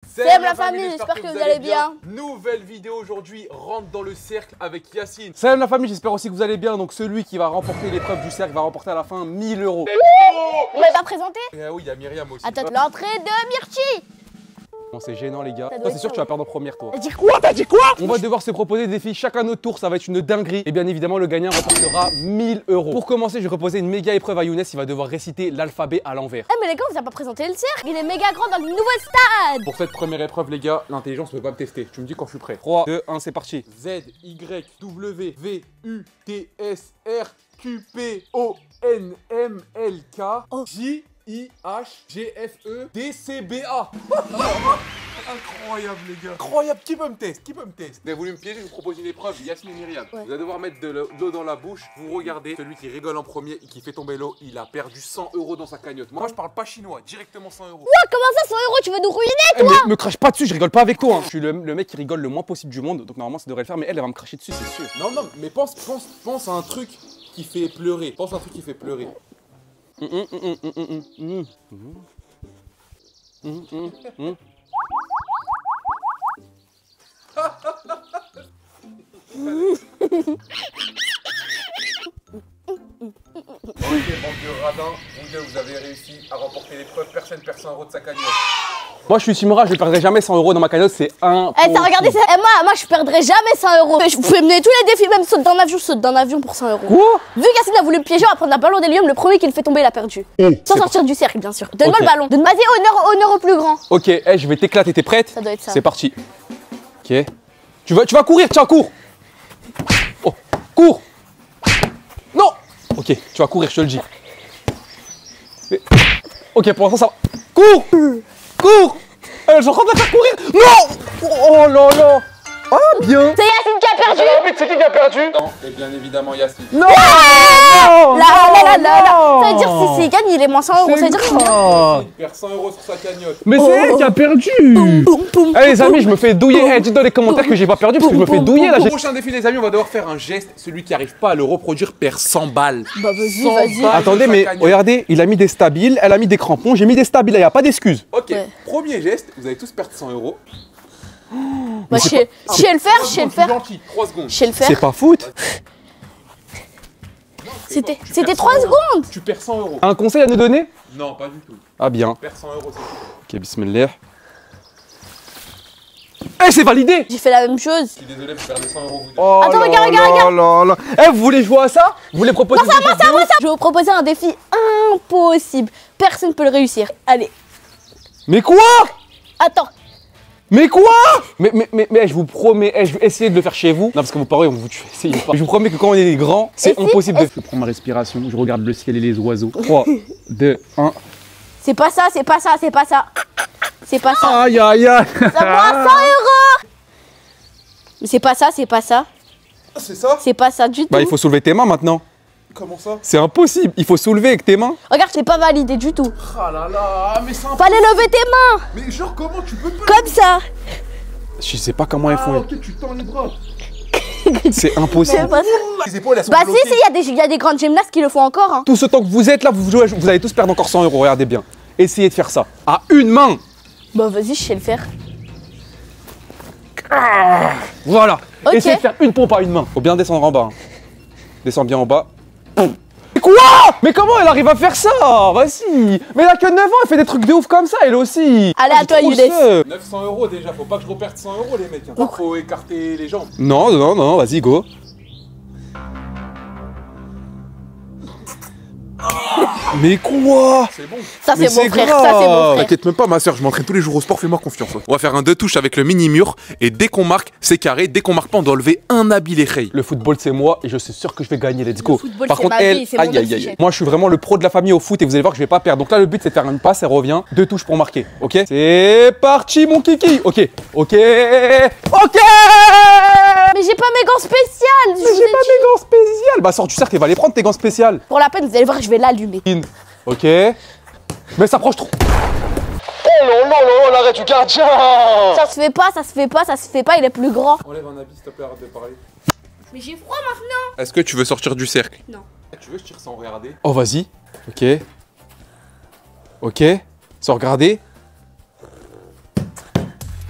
Salut la famille, j'espère que vous allez bien. Nouvelle vidéo aujourd'hui, rentre dans le cercle avec Yacine. Salut la famille, j'espère aussi que vous allez bien. Donc celui qui va remporter l'épreuve du cercle va remporter à la fin 1000 €. Vous m'avez pas présenté? Oui, il y a Myriam aussi. Attends, l'entrée de Myrti. Bon, c'est gênant les gars. Ça doit Toi, c'est être sûr ça, que tu vas perdre en première tour. T'as dit quoi? T'as dit quoi? On va devoir se proposer des défis chacun notre tour, ça va être une dinguerie. Et bien évidemment, le gagnant remportera 1000 €. Pour commencer, je vais reposer une méga épreuve à Younes, il va devoir réciter l'alphabet à l'envers. Eh mais les gars, on vous a pas présenté le cercle. Il est méga grand dans le nouveau stade. Pour cette première épreuve, les gars, l'intelligence ne peut pas me tester. Tu me dis quand je suis prêt. 3, 2, 1, c'est parti. Z, Y, W, V, U, T, S, R, Q, P, O, N, M, L, K, J, I, H, G, F, E, D, C, B, A. Incroyable les gars. Incroyable. Qui peut me tester? Qui peut me tester? Vous avez voulu me piéger, je vous propose une épreuve. Yacine et Myriam. Ouais. Vous allez devoir mettre de l'eau dans la bouche. Vous regardez. Celui qui rigole en premier et qui fait tomber l'eau, il a perdu 100 € dans sa cagnotte. Moi, je parle pas chinois. Directement 100 €. Quoi? Comment ça, 100 €? Tu veux nous ruiner? Eh, mais me crache pas dessus, je rigole pas avec toi. Hein. Je suis le mec qui rigole le moins possible du monde, donc normalement ça devrait le faire, mais elle va me cracher dessus, c'est sûr. Non, non, mais pense à un truc qui fait pleurer. Pense à un truc qui fait pleurer. Ok, bande de radins, vous deux, vous avez réussi à remporter l'épreuve. Personne perd 100 € de sa cagnotte. Moi je suis Simora, je ne perdrai jamais 100 € dans ma cagnotte, c'est impossible. Eh, t'as regardé ça? Eh, moi, je perdrai jamais 100 €. Je pouvais mener tous les défis, même saute d'un avion, je saute d'un avion pour 100 €. Quoi? Vu qu'Yacine a voulu me piéger, on va prendre un ballon d'hélium. Le premier qui le fait tomber, il a perdu. Sans sortir du cercle, bien sûr. Donne-moi Ok. le ballon. Vas-y, honneur au plus grand. Ok, je vais t'éclater, t'es prête? Ça doit être ça. C'est parti. Ok. Tu vas courir, tiens, cours. Oh, cours. Non. Ok, tu vas courir, je te le dis. Ok, pour l'instant ça va. Cours. Cours. Je suis en train de la faire courir. Non. Oh là là. Ah, bien. C'est Yacine qui a perdu. C'est qui a perdu? Non, et bien évidemment Yacine. Non. Là. Ça veut dire si il gagne, il est moins 100 €. Ça veut dire combien? Il perd 100 € sur sa cagnotte. Mais c'est elle qui a perdu. Eh les amis, je me fais douiller. Eh, dites dans les commentaires que j'ai pas perdu parce que je me fais douiller là. Au prochain défi les amis, on va devoir faire un geste. Celui qui arrive pas à le reproduire perd 100 balles. Bah vas-y, 100 vas-y. balles. Attendez, sa mais cagnotte. regardez, il a mis des stabiles, elle a mis des crampons, j'ai mis des stabiles, il n'y a pas d'excuse. Ok, Ouais. premier geste, vous allez tous perdre 100 €. Bah, je sais le faire, je sais le faire. 3 secondes. Je sais le faire. C'est pas foot. C'était Tu perds 3 100 €. secondes. Tu perds 100 €. Un conseil à nous donner? Non, pas du tout. Ah bien. Tu perds 100 €, c'est tout. Ok, bismillah. Eh, c'est validé. J'ai fait la même chose. Je suis désolé, vous perdez 100 € vous deux. Oh Attends, là regarde. là là là. Eh, vous voulez jouer à ça? Vous voulez proposer des jeux vidéo? Je vais vous proposer un défi impossible. Personne ne peut le réussir. Allez, Mais quoi? attends. Mais quoi? Mais je vous promets, je vais essayer de le faire chez vous. Non, parce que vos parents, vous tuez, essayez pas. Je vous promets que quand on est grands, c'est Essaye, impossible de... Je prends ma respiration, je regarde le ciel et les oiseaux. 3, 2, 1. C'est pas ça, c'est pas ça, c'est pas ça. C'est pas ça. Aïe, aïe, aïe. Ça prend 100 €. Mais c'est pas ça, c'est pas ça. Ah, c'est ça? C'est pas ça du tout. Bah, il faut soulever tes mains maintenant. Comment ça? C'est impossible, il faut soulever avec tes mains. Regarde, c'est pas validé du tout. Ah là là, mais c'est un... Fallait lever tes mains. Mais genre, comment tu peux pas... Comme ça. Je sais pas comment elles Ah, font. ok, tu tends les bras. C'est impossible. C'est pas ça. Les épaules, elles sont Bah si, bloquées. il y a des grandes gymnastes qui le font encore. Hein. Tout ce temps que vous êtes là, vous allez tous perdre encore 100 €. Regardez bien. Essayez de faire ça. À une main. Bah vas-y, je sais le faire. Voilà. Ok. Essayez de faire une pompe à une main. Faut bien descendre en bas. Hein. Descends bien en bas. Mais quoi? Mais comment elle arrive à faire ça? Vas-y. Mais elle a que 9 ans, elle fait des trucs de ouf comme ça, elle aussi. Allez, Ah, à toi, j'ai trop Younes. seum. 900 € déjà, faut pas que je reperde 100 € les mecs. Hein. Faut écarter les jambes. Non, vas-y, go. Mais quoi? C'est bon. Ça Mais c'est mon frère, grave. ça c'est mon frère. T'inquiète même pas ma soeur, je m'entraîne tous les jours au sport, fais-moi confiance. On va faire un 2 touches avec le mini mur et dès qu'on marque, c'est carré. Dès qu'on marque pas, on doit lever un habile rey. Le football c'est moi et je suis sûr que je vais gagner, let's go. football, Par c'est contre ma elle, vie, c'est mon oxygène. moi je suis vraiment le pro de la famille au foot et vous allez voir que je vais pas perdre. Donc là le but c'est de faire une passe, elle revient, 2 touches pour marquer, ok? C'est parti mon kiki, ok. Mais j'ai pas mes gants spéciales. Mais j'ai pas mes gants spéciales. Bah sors du cercle et va les prendre tes gants spéciales. Pour la peine, vous allez voir, je vais l'allumer. Ok. Mais ça approche trop. Oh non, non, non, l'arrêt du gardien. Ça se fait pas, ça se fait pas, ça se fait pas, il est plus grand. Enlève un habit s'il te plaît, arrête de parler. Mais j'ai froid maintenant. Est-ce que tu veux sortir du cercle? Non. Tu veux que je tire sans regarder? Oh vas-y. Ok. Sans regarder.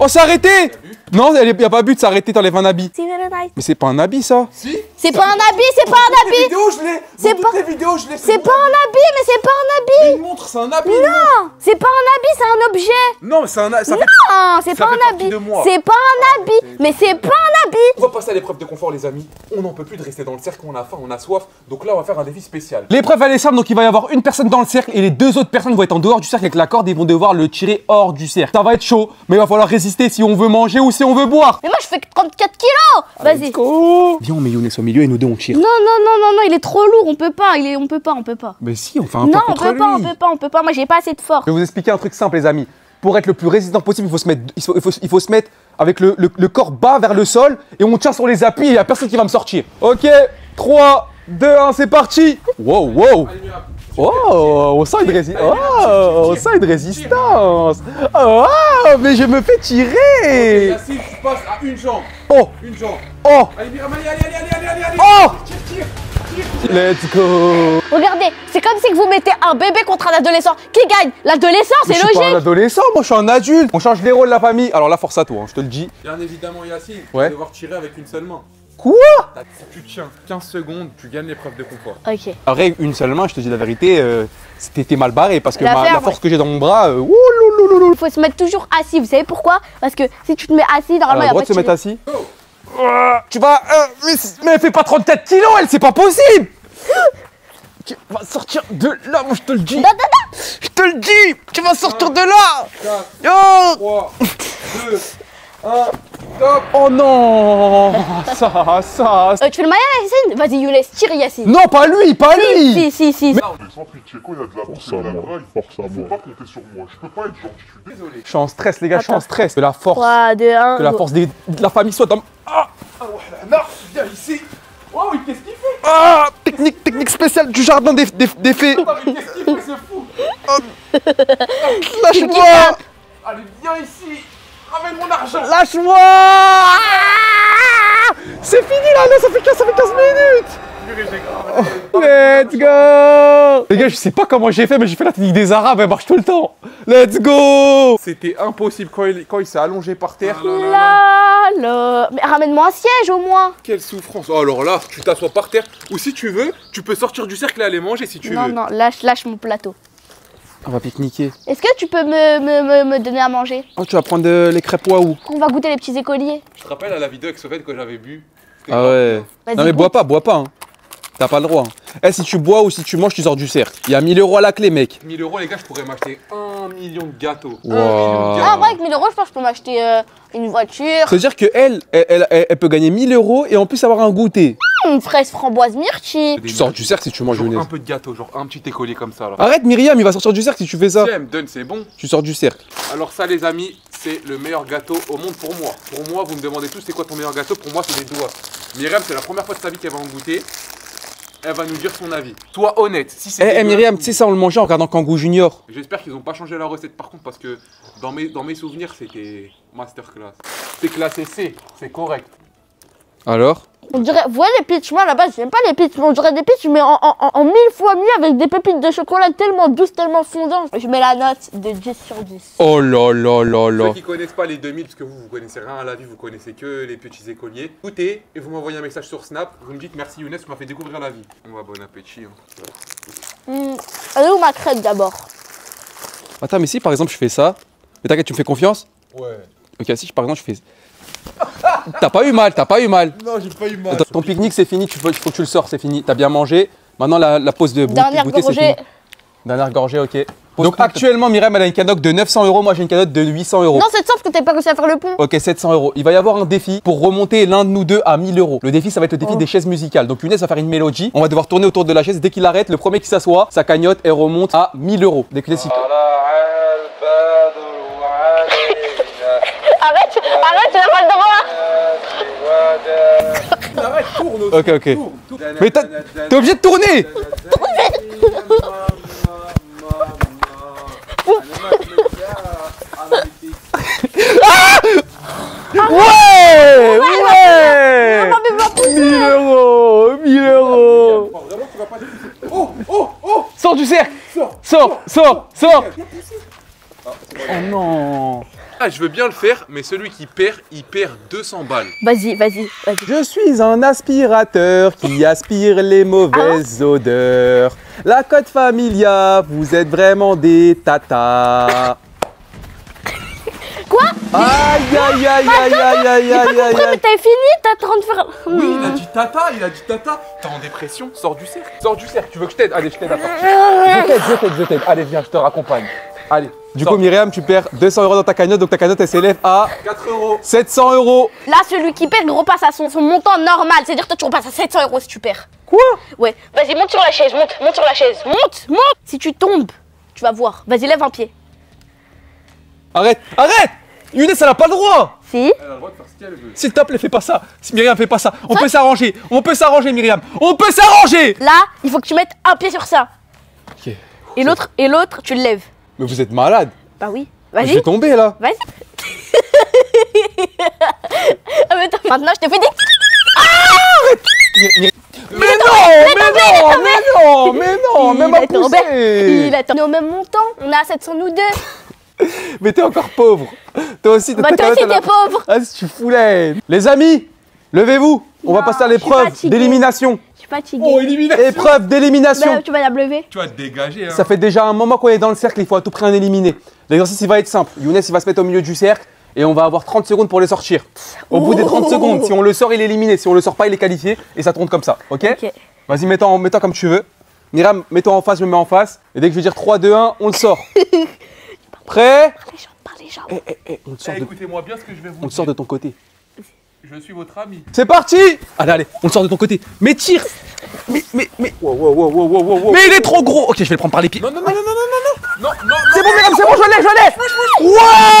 Oh, c'est arrêté! Non, y a pas but, c'est arrêté, t'enlèves un habit. Mais c'est pas un habit, ça. Si. C'est pas un habit, c'est pas un habit. Vidéos, je l'ai. C'est Dans pas- toutes les vidéos, je l'ai. C'est pas un habit, mais c'est pas un Mais habit. une montre, c'est un habit. Non, c'est pas un habit, c'est un objet. Non, mais c'est un. Ça fait. Non, c'est Ça pas fait un partie habit. de moi. C'est pas un habit, mais c'est pas un habit. On va passer à l'épreuve de confort, les amis. On n'en peut plus de rester dans le cercle. On a faim, on a soif. Donc là, on va faire un défi spécial. L'épreuve, elle est simple, donc il va y avoir une personne dans le cercle et les deux autres personnes vont être en dehors du cercle avec la corde et ils vont devoir le tirer hors du cercle. Ça va être chaud, mais il va falloir résister si on veut manger ou si on veut boire. Mais moi, je fais que 34 kilos. Vas-y. Oh. Viens, on met Younes au milieu et nous deux on tire. Non, il est trop lourd. On peut pas. On peut pas. Mais si, on fait un Non, pas on contre peut pas, lui. on peut pas. Moi, j'ai pas assez de force. Je vais vous expliquer un truc simple, les amis. Pour être le plus résistant possible, il faut se mettre avec le corps bas vers le sol et on tient sur les appuis et il n'y a personne qui va me sortir. Ok, 3, 2, 1, c'est parti. Wow, wow. Oh, on sent une résistance. Oh, on sent une résistance. Oh, mais je me fais tirer. Yacine, tu passes à une jambe. Oh, Une jambe. oh, Allez, Myriam, allez. oh. Tire. Let's go. Regardez, c'est comme si vous mettez un bébé contre un adolescent. Qui gagne? L'adolescent, Mais c'est je suis pas un logique. adolescent, moi je suis un adulte. On change les rôles de la famille. Alors là, force à toi, hein, je te le dis. Bien évidemment, Yacine, Ouais. tu vas devoir tirer avec une seule main. Quoi? Si tu tiens 15 secondes, tu gagnes l'épreuve de confort. Ok. Après, une seule main, je te dis la vérité, t'es mal barré parce que L'affaire, la ouais. force que j'ai dans mon bras, ouloulouloulou. Il faut se mettre toujours assis. Vous savez pourquoi? Parce que si tu te mets assis, normalement, il y a droit pas de se de mettre tirer. assis. Tu vas. Mais elle fait pas 34 kilos, elle, c'est pas possible! Tu vas sortir de là, moi je te le dis! Je te le dis! Tu vas sortir de là! 4, Oh, 3, 2, 1, top. oh non! Ça. Tu fais le maillot, Yacine? Vas-y, Younes, tire Yacine. Non, pas lui, pas lui! Si. Sans pitié, quand il y a de la force et de la braille, faut pas compter sur moi. Je peux pas être gentil, je suis désolé. Je suis en stress, les gars, je suis en Attends. stress. Que la force, 3, 2, 1. que la force de la famille soit dans. Ah! Non, viens ici. Oh, mais qu'est-ce qu'il fait? Ah! Technique spéciale du jardin des fées! Non, mais qu'est-ce qu'il fait, ce fou? Lâche-moi! Allez, viens ici. Ramène mon argent. Lâche-moi! C'est fini là, ça fait 15 minutes! Purée, j'ai grave. Let's go! Les gars, je sais pas comment j'ai fait, mais j'ai fait la technique des Arabes, elle marche tout le temps! Let's go! C'était impossible quand il s'est allongé par terre. Là. Mais ramène-moi un siège au moins. Quelle souffrance. Oh, alors là, tu t'assois par terre. Ou si tu veux, tu peux sortir du cercle et aller manger si tu Non, veux. non, lâche mon plateau. On va pique-niquer. Est-ce que tu peux me donner à manger? Oh, tu vas prendre les crêpes waouh? On va goûter les petits écoliers. Je te rappelle à la vidéo avec Sophette que j'avais bu. C'était Ah grave ouais. Vas-y, Non mais goûte. bois pas, hein. T'as pas le droit. Hein. Eh, si tu bois ou si tu manges, tu sors du cercle. Il y a 1000 € à la clé, mec. 1000 €, les gars, je pourrais m'acheter 1 million de gâteaux. Wow. 1 million de Ah, gâteaux. en vrai, avec 1000 €, je pense que je peux m'acheter une voiture, C'est-à-dire que elle peut gagner 1000 € et en plus avoir un goûter. une fraise framboise myrtille. Tu sors du cercle si tu manges Genre Younes. un peu de gâteau, genre un petit écolier comme ça. Alors. Arrête Myriam, il va sortir du cercle si tu fais ça. Si elle me donne, c'est bon. Tu sors du cercle. Alors ça, les amis, c'est le meilleur gâteau au monde pour moi. Pour moi, vous me demandez tous c'est quoi ton meilleur gâteau. Pour moi, c'est les doigts. Myriam, c'est la première fois de sa vie qu'elle va en goûter. Elle va nous dire son avis. Sois honnête. Si c'est Eh dégueulasse, Myriam, tu sais ça, on le mangeait en regardant Kangoo Junior. J'espère qu'ils n'ont pas changé la recette par contre parce que dans mes souvenirs, c'était masterclass. C'est classé C, c'est correct. Alors? On dirait, vous voyez les pitchs, moi là-bas j'aime pas les pitchs, mais on dirait des pitchs mais en 1000 fois mieux avec des pépites de chocolat tellement douces, tellement fondantes. Je mets la note de 10 sur 10. Oh là là là là. Ceux qui connaissent pas les 2000, parce que vous connaissez rien à la vie, vous connaissez que les petits écoliers. Goûtez et vous m'envoyez un message sur Snap. Vous me dites merci Younes, tu m'as fait découvrir la vie. On va bon appétit. Hein. Elle est où ma crêpe d'abord? Attends, mais si par exemple je fais ça, mais t'inquiète, tu me fais confiance? Ouais. Ok, si par exemple je fais. T'as pas eu mal, t'as pas eu mal. Non, j'ai pas eu mal. Ton pique-nique c'est fini, il faut que tu le sors, c'est fini. T'as bien mangé. Maintenant la pause de Dernière goûter c'est gorgée. fini. Dernière gorgée, ok. Donc actuellement Myriam elle a une cagnotte de 900 €, moi j'ai une cagnotte de 800 €. Non, c'est simple que t'as pas réussi à faire le pont. Ok, 700 €. Il va y avoir un défi pour remonter l'un de nous deux à 1000 €. Le défi, ça va être le défi des chaises musicales. Donc Younes va faire une mélodie. On va devoir tourner autour de la chaise. Dès qu'il arrête, le premier qui s'assoit, sa cagnotte, elle remonte à 1000 €. Dès qu'il est Arrête, tu n'as pas le droit. Arrête, tourne aussi. Ok, ok. Tourne. Mais t'es obligé de tourner. Ouais, ouais. 1000 €, 1000 €. Vraiment, tu vas pas te pousser. Oh. Sors du cercle. Sors. Oh non. Ah, je veux bien le faire, mais celui qui perd, il perd 200 balles. Vas-y. Je suis un aspirateur qui aspire les mauvaises odeurs. La Côte Familia, vous êtes vraiment des tatas. Quoi? Aïe aïe aïe aïe aïe aïe J'ai pas aïe compris, aïe mais aïe. t'avais fini, t'es en train de faire... Oui, il a dit tata, T'es en dépression, sors du cercle. Sors du cercle, tu veux que je t'aide? Allez, je t'aide à sortir. Je t'aide. Allez, viens, je te raccompagne. Allez. Du coup, Myriam, tu perds 200 € dans ta cagnotte, donc ta cagnotte elle s'élève à 4 €. 700 €. Là, celui qui perd, il repasse à son montant normal. C'est-à-dire que toi, tu repasses à 700 € si tu perds. Quoi? Ouais. Vas-y, monte sur la chaise, monte sur la chaise. Monte. Si tu tombes, tu vas voir. Vas-y, lève un pied. Arrête. Younes, elle a pas le droit. Si. Elle a le droit de faire ce qu'elle veut. S'il te plaît, fais pas ça. Myriam, fais pas ça. On peut s'arranger, Myriam. On peut s'arranger. Là, il faut que tu mettes un pied sur ça. Ok. Et l'autre, tu le lèves. Mais vous êtes malade. Bah oui. Je vais Vas-y. tomber là. Vas-y. Ah, mais attends, maintenant, je te fais des... Mais non, même à pousser. Il attend. Au même montant, on est à 700 nous deux. Mais t'es encore pauvre. Toi aussi, Bah toi aussi, t'es pauvre. Ah, si tu foulais. Les amis, levez-vous. On va Non, passer à je suis l'épreuve fatiguée. d'élimination. Je suis fatiguée. Oh, élimination. Épreuve d'élimination. Bah, tu vas la lever. Tu vas te dégager, hein. Ça fait déjà un moment qu'on est dans le cercle, il faut à tout prix en éliminer. L'exercice, il va être simple. Younes, il va se mettre au milieu du cercle et on va avoir 30 secondes pour les sortir. Au bout des 30 secondes, si on le sort, il est éliminé. Si on le sort pas, il est qualifié et ça tourne comme ça. Ok? Ok. Vas-y, mets-toi comme tu veux. Myriam, mets-toi en face, je me mets en face. Et dès que je vais dire 3, 2, 1, on le sort. Prêt? Par les jambes. On le sort, Écoutez-moi bien ce que je vais vous on le dire. sort de ton côté. Je suis votre ami. C'est parti! Allez, on le sort de ton côté. Mais tire! Mais il est trop gros! Ok, je vais le prendre par les pieds. Non. C'est bon, Myriam, c'est bon, je l'ai!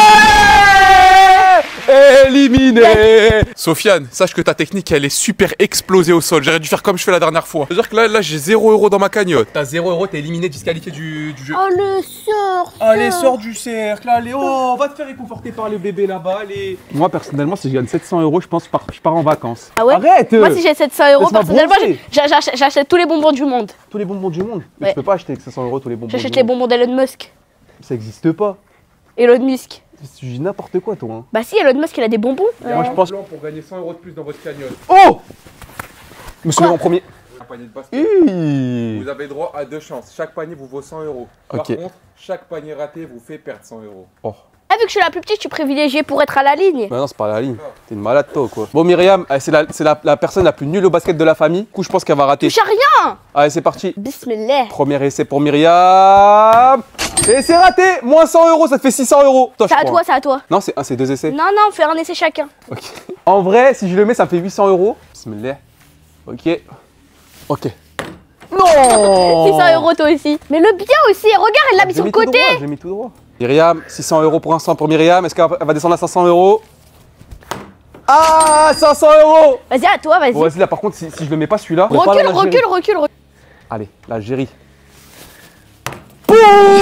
Ouais! Éliminé! Sofiane, sache que ta technique, elle est super explosée au sol. J'aurais dû faire comme je fais la dernière fois. C'est-à-dire que là j'ai 0 € dans ma cagnotte. T'as 0 €, t'es éliminé, disqualifié du jeu. Oh, le sort. Allez, sors du cercle, allez, oh, va te faire réconforter par le bébé là-bas, allez. Moi, personnellement, si je gagne 700 €, je pense que je pars en vacances. Ah ouais? Arrête! Moi, si j'ai 700 €, Laisse-moi personnellement, bronzer. j'achète tous les bonbons du monde. Tous les bonbons du monde. Mais Ouais. tu peux pas acheter avec 700 € tous les bonbons J'achète du les monde. bonbons d'Elon Musk. Ça existe pas. Elon Musk. Tu dis n'importe quoi, toi. Hein. Bah si, Elon Musk, il a des bonbons. Moi, je pense. Plan pour gagner 100 € de plus dans votre cagnotte. Oh! Je me suis mis en premier. Un panier de basket. Vous avez droit à 2 chances. Chaque panier vous vaut 100 €. Par Ok. contre, chaque panier raté vous fait perdre 100 €. Oh. Ah, vu que je suis la plus petite, je suis privilégiée pour être à la ligne. Bah non, c'est pas la ligne. T'es une malade, toi, quoi. Bon, Myriam, c'est la personne la plus nulle au basket de la famille. Du coup, je pense qu'elle va rater. Touche à rien. Allez, c'est parti. Bismillah. Premier essai pour Myriam. Et c'est raté. Moins 100 €, ça te fait 600 €. Toi, je C'est à crois. toi, c'est à toi. Non, c'est 2 essais. Non, non, faire un essai chacun. Ok. En vrai, si je le mets, ça me fait 800 €. Bismillah. Ok. Ok. Non! 600 € toi aussi. Mais le bien aussi, regarde, elle l'a mis J'ai sur le mis tout côté. droit, j'ai mis tout droit. Myriam, 600 € pour l'instant pour Myriam. Est-ce qu'elle va descendre à 500 €? Ah, 500 €! Vas-y, à toi, vas-y. Bon, vas-y, là, par contre, si je le mets pas celui-là. je vais pas Recule, l'Algérie. recule. Allez, l'Algérie. Boum!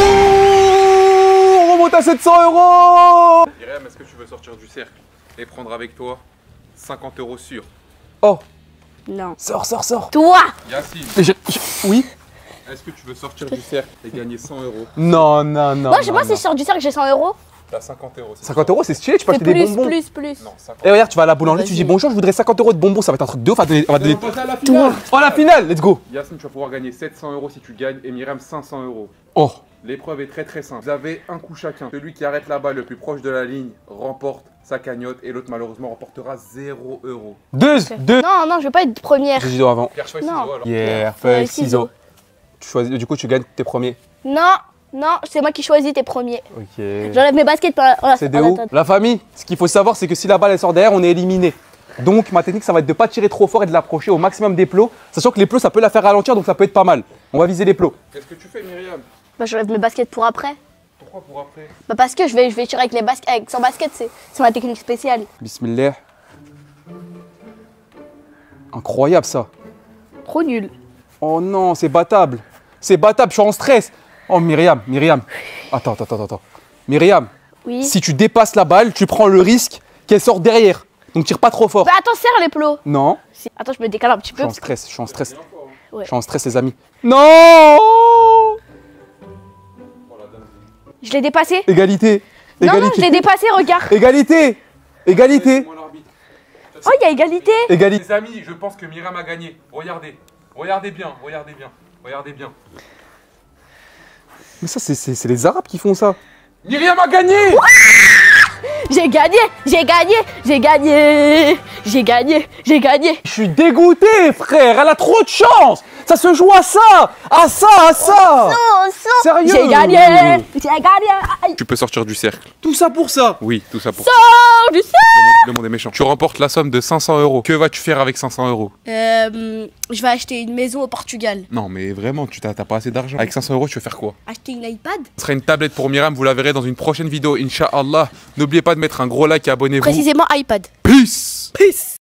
On remonte à 700 €! Myriam, est-ce que tu veux sortir du cercle et prendre avec toi 50 € sûrs? Oh, Non. sors. Toi. Yacine, Oui? est-ce que tu veux sortir du cercle et gagner 100 €? Non. Moi, si je sors du cercle, j'ai 100 €. T'as 50 €. 50 €, c'est stylé, tu peux C'est acheter des plus, bonbons. plus. Non, 50 Et regarde, tu vas à la boulangerie, tu Vas-y. dis bonjour, je voudrais 50 € de bonbons, ça va être un truc de ouf. On va donner. On va passer à la finale. Oh, la finale, let's go! Yacine, tu vas pouvoir gagner 700 € si tu gagnes et Myriam 500 €. Oh, L'épreuve est très simple. Vous avez un coup chacun. Celui qui arrête la balle le plus proche de la ligne remporte sa cagnotte et l'autre malheureusement remportera 0 €. deux. Non, je veux pas être première. J'ai dit avant. Pierre, feuille, Non. ciseaux alors. Pierre, Feuille, feuille, ciseaux. ciseaux. Tu choisis, du coup, tu gagnes tes premiers. Non, c'est moi qui choisis tes premiers. Ok. J'enlève mes baskets par C'est de où? La famille, ce qu'il faut savoir, c'est que si la balle elle sort derrière, on est éliminé. Donc, ma technique, ça va être de pas tirer trop fort et de l'approcher au maximum des plots. Sachant que les plots, ça peut la faire ralentir, donc ça peut être pas mal. On va viser les plots. Qu'est-ce que tu fais, Myriam? Bah, j'enlève mes baskets pour après. Pourquoi pour après? Bah, parce que je vais tirer avec les baskets, sans basket, c'est ma technique spéciale. Bismillah. Incroyable ça. Trop nul. Oh non, c'est battable. C'est battable, je suis en stress. Oh, Myriam. Attends. Myriam, Oui. si tu dépasses la balle, tu prends le risque qu'elle sorte derrière. Donc, tire pas trop fort. Bah, attends, serre les plots. Non. Si. Attends, je me décale un petit Je peu. suis en stress. Ouais. Je suis en stress, les amis. Non! Je l'ai dépassé. Égalité. Non, Égalité. je l'ai dépassé, regarde. Égalité. Égalité. Oh, il y a égalité. Égalité. Les amis, je pense que Myriam a gagné. Regardez. Regardez bien, regardez bien. Regardez bien. Mais ça, c'est les Arabes qui font ça. Myriam a gagné. J'ai gagné, j'ai gagné, j'ai gagné. J'ai gagné, j'ai gagné. Je suis dégoûté, frère. Elle a trop de chance. Ça se joue à ça. À ça, à ça. Sérieux. J'ai gagné, j'ai gagné. Tu peux sortir du cercle. Tout ça pour ça. Oui, tout ça pour Oh, du sang. le monde est méchant. Tu remportes la somme de 500 €. Que vas-tu faire avec 500 €? Je vais acheter une maison au Portugal. Non, mais vraiment, tu t'as pas assez d'argent. Avec 500 €, tu veux faire quoi? Acheter une iPad. Ce sera une tablette pour Myriam, vous la verrez dans une prochaine vidéo, Inch'Allah. N'oubliez pas de mettre un gros like et abonnez-vous. Précisément iPad. Peace. Peace.